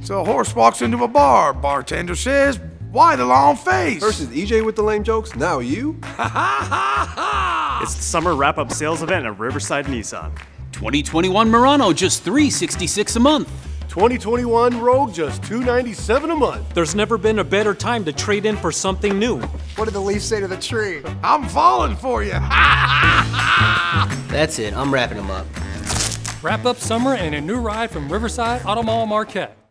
So a horse walks into a bar. Bartender says, "Why the long face?" Versus EJ with the lame jokes, now you? It's the summer wrap-up sales event at Riverside Nissan. 2021 Murano, just $366 a month. 2021 Rogue, just $297 a month. There's never been a better time to trade in for something new. What did the leaf say to the tree? I'm falling for you. That's it, I'm wrapping them up. Wrap up summer in a new ride from Riverside Marquette.